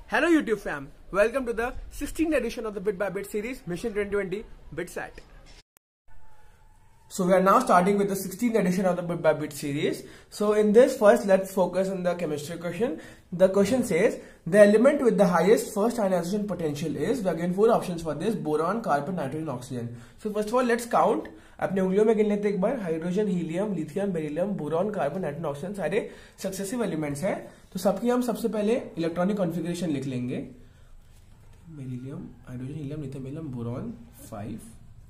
Hello YouTube fam, welcome to the 16th edition of the Bit by Bit series Mission 2020 BitSat. So we are now starting with the 16th edition of the Bit by Bit series. So in this, first let's focus on the chemistry question. The question says the element with the highest first ionization potential is, we are given four options for this: boron, carbon, nitrogen, oxygen. So first of all let's count. अपने उंगलियों में गिन लेते एक बार. Hydrogen, helium, lithium, beryllium, boron, carbon, nitrogen, oxygen सारे successive elements हैं. तो सबकी हम सबसे पहले इलेक्ट्रॉनिक कॉन्फ़िगरेशन लिख लेंगे. Beryllium, hydrogen, helium, lithium, beryllium, boron 5,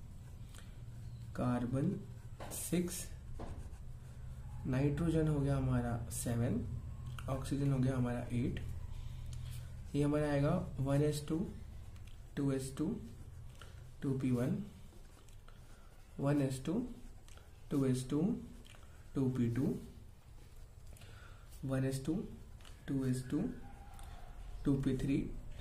carbon 6, nitrogen हो गया हमारा 7, ऑक्सीजन हो गया हमारा 8. ये हमारा आएगा 1s2, 2s2, 2p1, 1s2, 2s2, 2p2, 1s2, 2s2, 2p3,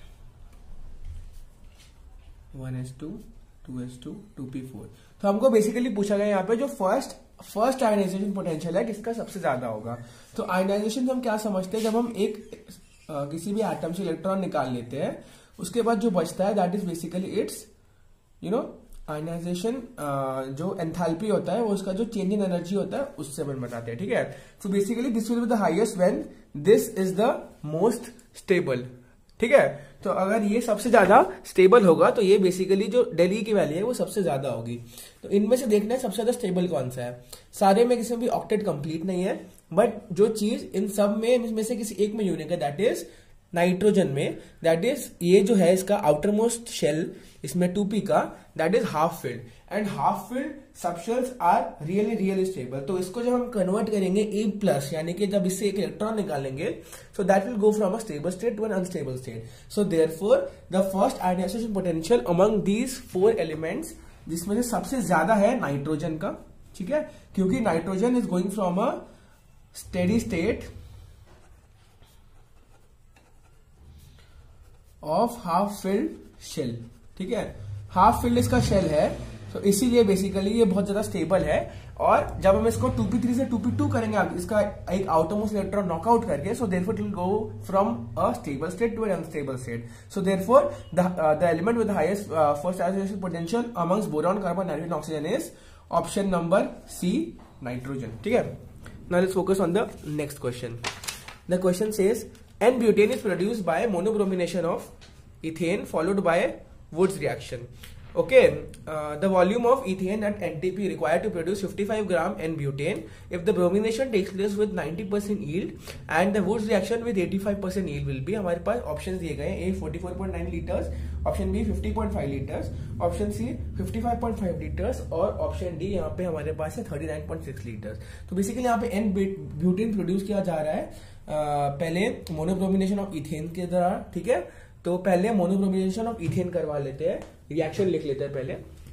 1s2, 2s2, 2p4. तो हमको बेसिकली पूछा गया यहाँ पे जो फर्स्ट आयनाइजेशन पोटेंशियल है किसका सबसे ज्यादा होगा. तो आयनाइजेशन हम क्या समझते हैं, जब हम एक किसी भी एटम से इलेक्ट्रॉन निकाल लेते हैं उसके बाद जो बचता है that is basically it's ionisation. जो एंथैल्पी होता है वो उसका जो चेंज इन एनर्जी होता है उससे अपन बताते हैं. ठीक है. So basically this will be the highest when this is the most stable. ठीक है. तो अगर ये सबसे ज्यादा स्टेबल होगा तो ये बेसिकली जो डेली की वैल्यू है वो सबसे ज्यादा होगी. तो इनमें से देखना है सबसे ज्यादा स्टेबल कौन सा है. सारे में किसी में भी ऑक्टेट कंप्लीट नहीं है, बट जो चीज इन सब में से किसी एक में यूनिक है दैट इज नाइट्रोजन में. दैट इज ये जो है इसका आउटर मोस्ट शेल इसमें 2p का that is half filled, and half filled subshells are really stable. तो इसको जब हम कन्वर्ट करेंगे A+ यानी कि जब इससे एक इलेक्ट्रॉन निकालेंगे so that will go from a stable state to an unstable state. So therefore the first ionisation potential among these 4 elements, जिसमें से सबसे ज्यादा है नाइट्रोजन का. ठीक है. क्योंकि nitrogen is going from a steady state of half filled shell. ठीक है. हाफ फिल्ड इसका शेल है, तो इसीलिए बेसिकली ये बहुत ज्यादा स्टेबल है. और जब हम इसको 2p3 से 2p2 करेंगे इसका एक आउटरमोस्ट इलेक्ट्रॉन नॉकआउट करके, so therefore it will go from a stable state to an unstable state. So therefore the element with the highest first ionisation potential amongst boron, carbon, nitrogen, oxygen is option number C, nitrogen. ठीक है. Now let's focus on the next question. The question says N-butane is produced by monobromination of ethane followed by WURTZ reaction. Okay, the volume of ethane at NTP required to produce 55 gram N-butane if the bromination takes place with 90% yield and the WURTZ reaction with 85% yield will be. हमारे पास option दिए गए हैं. A 44.9 litres, option B 50.5 litres, option C 55.5 litres और option D यहाँ पे हमारे पास है 39.6 litres. तो बेसिकली यहाँ पे N-butane प्रोड्यूस किया जा रहा है पहले मोनोब्रोमिनेशन ऑफ इथेन के द्वारा. ठीक है. तो पहले मोनोब्रोमिनेशन ऑफ इथेन करवा लेते हैं, रिएक्शन लिख लेते हैं पहले.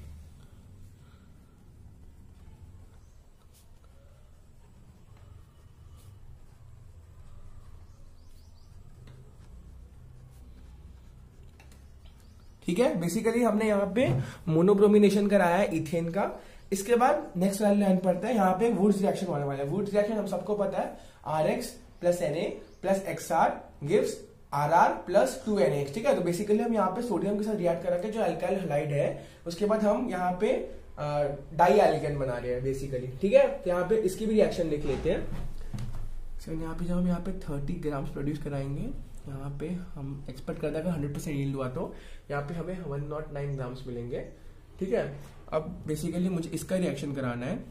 ठीक है. बेसिकली हमने यहाँ पे मोनोब्रोमिनेशन कराया है इथेन का. इसके बाद नेक्स्ट वाली लाइन पढ़ते हैं. यहाँ पे वुर्ट्ज रिएक्शन होने वाला है. वुर्ट्ज रिएक्शन हम सबको पता है RX + Na + XR gives RR + 2NH. ठीक है. तो बेसिकली हम यहाँ पे सोडियम के साथ रिएक्ट करा के जो अल्काइल हैलाइड है उसके बाद हम यहाँ पे डाई एल्केन बना रहे हैं बेसिकली. ठीक है. तो यहाँ पे इसकी भी रिएक्शन लिख लेते हैं. so, यहाँ पे जब हम यहाँ पे 30 ग्राम्स प्रोड्यूस कराएंगे, यहाँ पे हम एक्सपेक्ट करते हैं 100% यील्ड हुआ तो यहाँ पे हमें 109 ग्राम्स मिलेंगे. ठीक है. अब बेसिकली मुझे इसका रिएक्शन कराना है.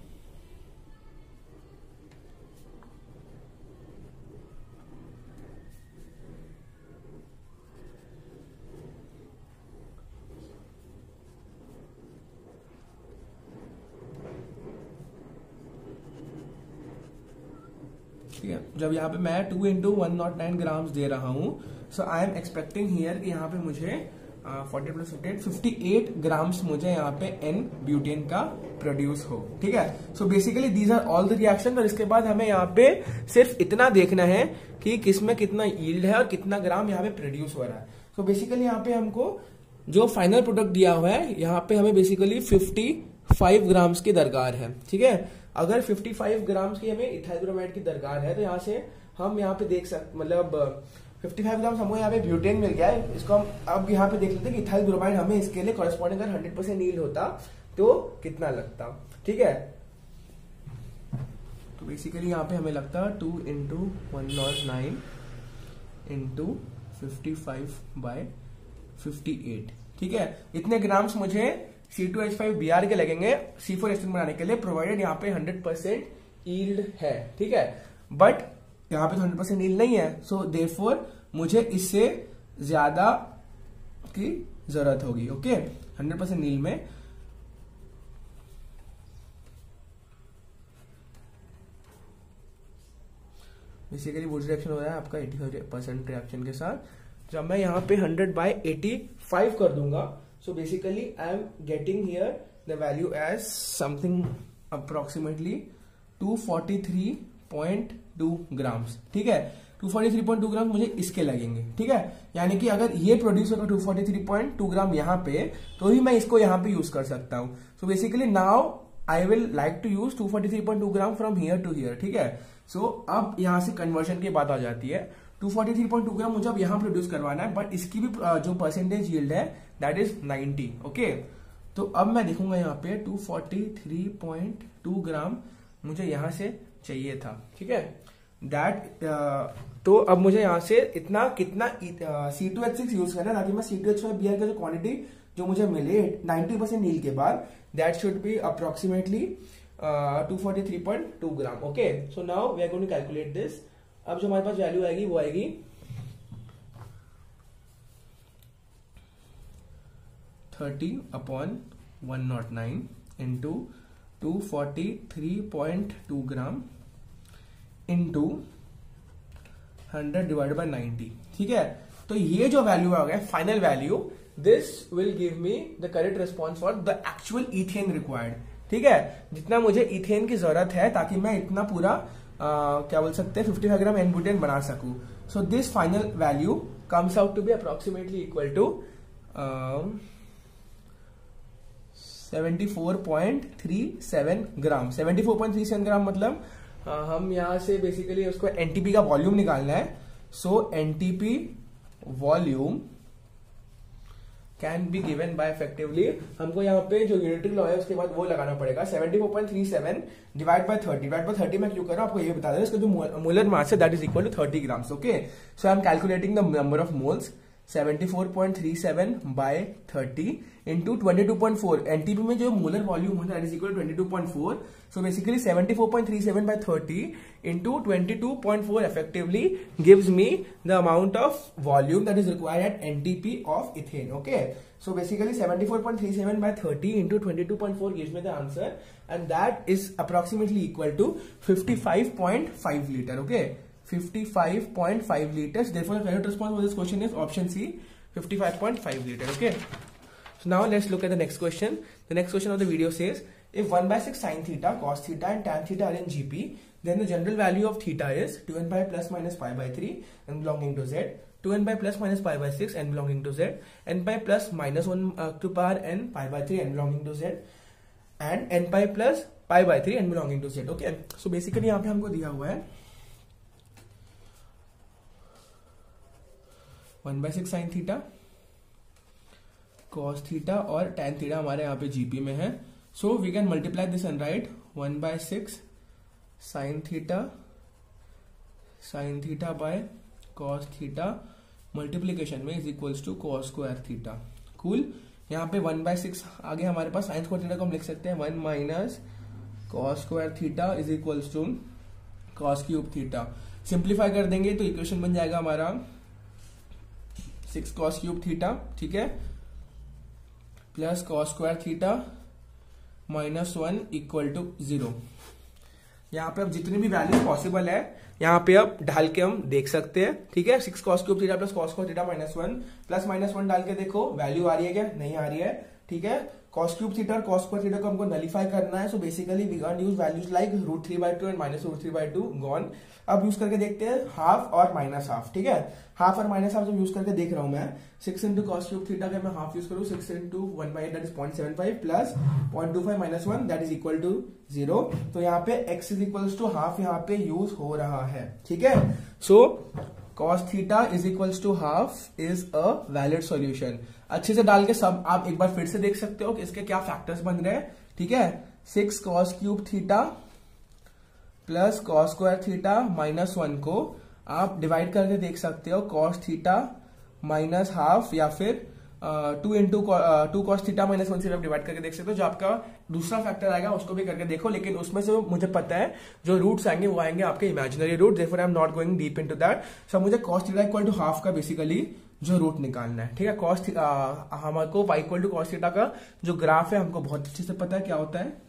ठीक है. जब यहाँ पे मैं 2 × 109 ग्राम्स दे रहा हूं, so I am expecting here कि यहाँ पे मुझे 40 + 58 ग्राम्स मुझे यहाँ पे N-ब्यूटेन का प्रोड्यूस हो. ठीक है. So basically these are all the reaction. और इसके बाद हमें यहाँ पे सिर्फ इतना देखना है कि किसमें कितना यील्ड है और कितना ग्राम यहाँ पे प्रोड्यूस हो रहा है. सो बेसिकली यहाँ पे हमको जो फाइनल प्रोडक्ट दिया हुआ है यहाँ पे हमें बेसिकली 55 ग्राम्स की दरकार है. ठीक है. अगर 55 ग्राम्स की हमें इथाइल ब्रोमाइड की दरकार है तो यहाँ से हम यहाँ पे देख सकते, मतलब 55 ग्राम हमको यहाँ पे ब्यूटेन मिल गया है। इसको हम अब यहाँ पे देख लेते हैं कि इथाइल ब्रोमाइड हमें इसके लिए कॉरेस्पॉन्डिंग अगर 100% यील्ड होता तो कितना लगता, ठीक है। तो बेसिकली यहाँ पे हमें लगता 2 × 109 × 55/58, ठीक है। इतने ग्राम्स मुझे C2H5Br के लगेंगे C4H10 बनाने के लिए, प्रोवाइडेड यहाँ पे 100% यील्ड है, ठीक है। बट यहाँ पे तो 100% यील्ड नहीं है, सो देयरफॉर मुझे इससे ज्यादा की जरूरत होगी, ओके। 100% यील्ड में बेसिकली वुर्त्ज रिएक्शन हो रहा है आपका 85% रिएक्शन के साथ। जब मैं यहाँ पे 100/85 कर दूंगा, so basically I am getting here the value as something approximately 243.2 grams, ठीक है। 243.2 ग्राम मुझे इसके लगेंगे, ठीक है। यानी कि अगर ये प्रोड्यूस होगा 243.2 ग्राम यहाँ पे, तो ही मैं इसको यहाँ पे यूज कर सकता हूँ। So basically now I will like to use 243.2 gram from here to here, ठीक है। सो अब यहाँ से कन्वर्जन की बात आ जाती है। 243.2 ग्राम मुझे अब यहाँ प्रोड्यूस करवाना है, बट इसकी भी जो परसेंटेज यील्ड है दैट इज 90, ओके। तो अब मैं देखूंगा यहाँ पे 243.2 ग्राम मुझे यहां से चाहिए था, ठीक है। दैट तो अब मुझे यहां से इतना कितना C2H6 यूज करना है, ताकि मैं C2H5Br का जो क्वांटिटी जो मुझे मिले 90% यील्ड के बाद, that should be approximately 243.2 gram, okay. So now we are going to calculate this. अब जो हमारे पास वैल्यू आएगी वो आएगी 30/109 इंटू 243.2 ग्राम इंटू 100/90, ठीक है। तो ये जो वैल्यू आ गया final value, this will give me the correct response for the actual ethane required, ठीक है। जितना मुझे इथेन की जरूरत है ताकि मैं इतना पूरा क्या बोल सकते हैं 55 ग्राम एन-ब्यूटेन बना सकूं। So this final value comes out to be approximately equal to 74.37 gram. 74.37 gram मतलब हम यहां से बेसिकली उसको एनटीपी का वॉल्यूम निकालना है। So NTP volume can be given by effectively, हमको यहाँ पे जो यूनिटरी लॉ है उसके बाद वो लगाना पड़ेगा 74.37 डिवाइड बाय 30 मैं क्यों कर रहा हूँ आपको ये बता दें। इसका जो मोलर मास है that is equal to 30 grams, okay. So I am calculating the number of moles 74.37 by 30 into 22.4। NTP में जो मोलर वॉल्यूम होता है that is equal to 22.4। So basically 74.37 by 30 into 22.4 effectively gives me the amount of volume that is required at NTP of ethane, okay. So basically 74.37 by 30 into 22.4 gives me the answer, and that is approximately equal to 55.5 liter, okay. 55.5 liters. Therefore, the correct response for this question is option C, 55.5 liter. Okay. So now let's look at the next question. The next question of the video says, if 1/6 sin theta, cos theta, and tan theta are in GP, then the general value of theta is 2n by plus minus pi by 3 and belonging to Z, 2n by plus minus pi by 6 and belonging to Z, n by plus minus 1 to power n pi by 3 and belonging to Z, and n pi plus pi by 3 and belonging to Z. Okay. So basically यहाँ पे हमको दिया हुआ है 1/6 sine theta, cos theta और tan theta हमारे यहाँ पे जीपी में है। So we can multiply this and write 1/6 sine theta by cos theta multiplication में is equals to cos square theta. Cool. यहाँ पे 1/6 आगे हमारे पास साइन स्क्वायर थीटा को हम लिख सकते हैं 1 minus cos square theta is equals to cos cube theta. Simplify कर देंगे तो इक्वेशन बन जाएगा हमारा 6 cos क्यूब थीटा, ठीक है, plus cos square theta -1 equal to 0। यहाँ पे अब जितनी भी वैल्यूज पॉसिबल है यहाँ पे अब डाल के हम देख सकते हैं, ठीक है। 6 cos cube theta plus cos square theta -1 plus -1 डाल के देखो वैल्यू आ रही है क्या, नहीं आ रही है, ठीक है। cos क्यूब थीटा और cos स्क्वायर थीटा को हमको नलीफाई करना है। So basically we can use values like √3/2 and -√3/2 gone. अब यूज करके देखते हैं हाफ और माइनस हाफ, ठीक है। हाफ और माइनस हाफ जब यूज करके देख रहा हूं मैं 6 इंटू cos क्यूब थीटा का मैं हाफ यूज करूं 6 into 1/8 that is 0.75 plus 0.25 -1 that is equal to 0। तो यहाँ पे x is equal to half यहाँ पे यूज हो रहा है, ठीक है। So cos theta is equals to half is a valid solution. अच्छे से डाल के सब आप एक बार फिर से देख सकते हो कि इसके क्या फैक्टर्स बन रहे हैं, ठीक है। 6 cos cube theta plus cos square theta minus 1 को आप डिवाइड करके देख सकते हो cos थीटा माइनस हाफ, या फिर 2 cos थीटा माइनस 1 से आप डिवाइड करके देख सकते हो। जो आपका दूसरा फैक्टर आएगा उसको भी करके देखो, लेकिन उसमें से मुझे पता है जो रूट्स आएंगे वो आएंगे आपके imaginary root, therefore I am not going deep into that. So मुझे cos theta equal to half का बेसिकली जो रूट निकालना है, ठीक है। cos हमको y equal to cos theta का जो ग्राफ है हमको बहुत अच्छे से पता है क्या होता है,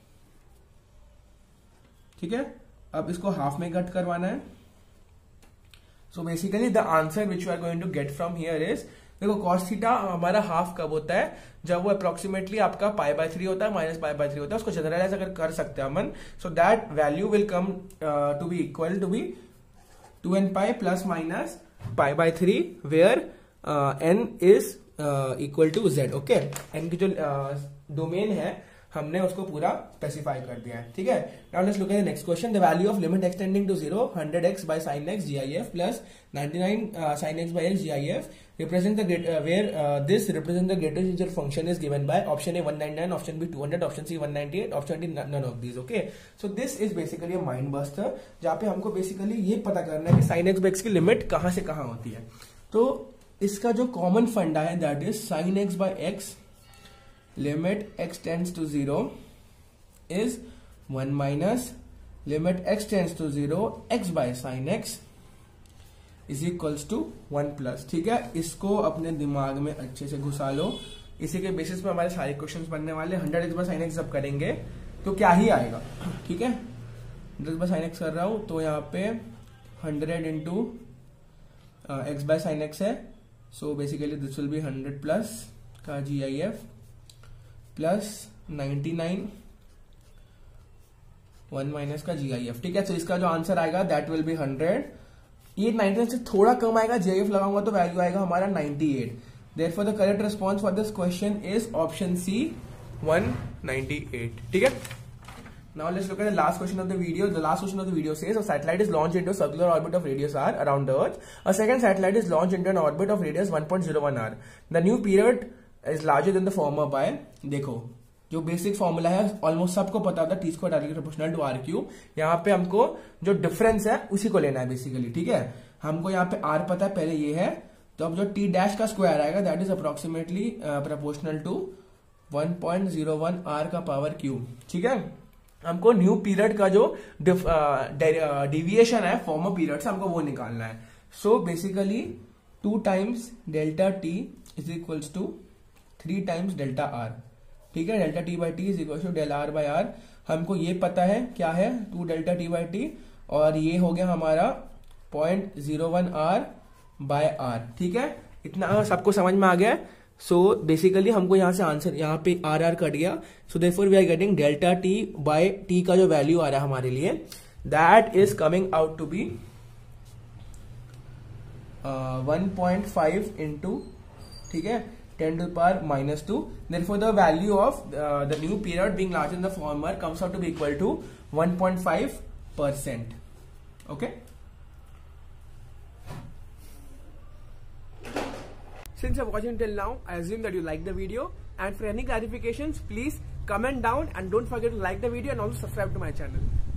ठीक है। अब इसको हाफ में कट करवाना है। So basically the answer which you are going to get from here is, देखो cos थीटा हमारा हाफ कब होता है, जब वो अप्रोक्सीमेटली आपका π/3 होता है, माइनस π/3 होता है। उसको जनरलाइज अगर कर सकते हैं अपन, so that value will come to be equal to be 2nπ plus minus π/3 where n इज equal to z, okay. n की जो डोमेन है हमने उसको पूरा स्पेसिफाई कर दिया है, ठीक है। Now let's look at the next question. The value of limit extending to 0 100x by sin x gif plus 99 sin x by x gif represent the where this represent the greatest function is given by option A 199, option B 200, option C 198, option D none of these, okay। So this is basically a mind buster जहाँ पे हमको basically ये पता करना है कि sin x by x की limit कहाँ से कहाँ होती है। तो इसका जो कॉमन फंडा है that is sin x by x limit x tends to 0 is 1 minus limit x tends to 0 x by sin x is equals to 1 plus, ठीक है। इसको अपने दिमाग में अच्छे से घुसा लो, इसी के बेसिस पे हमारे सारे क्वेश्चंस बनने वाले। 100x by sin x जब करेंगे तो क्या ही आएगा, ठीक है। 100x by sin x कर रहा हूं तो यहाँ पे 100 into x by sin x है, so basically this will be 100 plus का GIF प्लस 99 1 माइनस का GIF, ठीक है। तो इसका जो आंसर आएगा दैट विल बी 100। ये 99 से थोड़ा कम आएगा, GIF लगाऊंगा तो वैल्यू आएगा हमारा 98। Therefore the correct response for this question is option C 198, ठीक है। Now let's look at the last question of the video. The last question of the video says a satellite is launched into a circular orbit of radius r around the Earth. A second satellite is launched into an orbit of radius 1.01 r. The new period is larger than the former by, देखो जो basic formula है almost सबको पता था, t² directly proportional to r3। यहाँ पे हमको जो डिफरेंस है उसी को लेना है बेसिकली, ठीक है। हमको यहाँ पे r पता है पहले ये है, तो अब जो t डैश का स्क्वायर आएगा that is approximately proportional to 1.01 r का पावर क्यूब, ठीक है। हमको न्यू पीरियड का जो डिविएशन है फॉर्मर पीरियड से हमको वो निकालना है। So basically 2 times delta t is equals to 3 times delta r, ठीक है। Delta t by t is equal to del r by r। हमको ये पता है क्या है 2 डेल्टा t by t, और ये हो गया हमारा 0.01 r by r, ठीक है। इतना सबको समझ में आ गया। सो बेसिकली हमको यहाँ से आंसर यहाँ पे r कट गया, so therefore we are getting delta t by t का जो वैल्यू आ रहा है हमारे लिए that is coming out to be 1.5 into, ठीक है, 10 to the power minus 2. Therefore, the value of the new period being larger than the former comes out to be equal to 1.5%. Okay. Since you're watching till now, I assume that you like the video. And for any clarifications, please comment down and don't forget to like the video and also subscribe to my channel.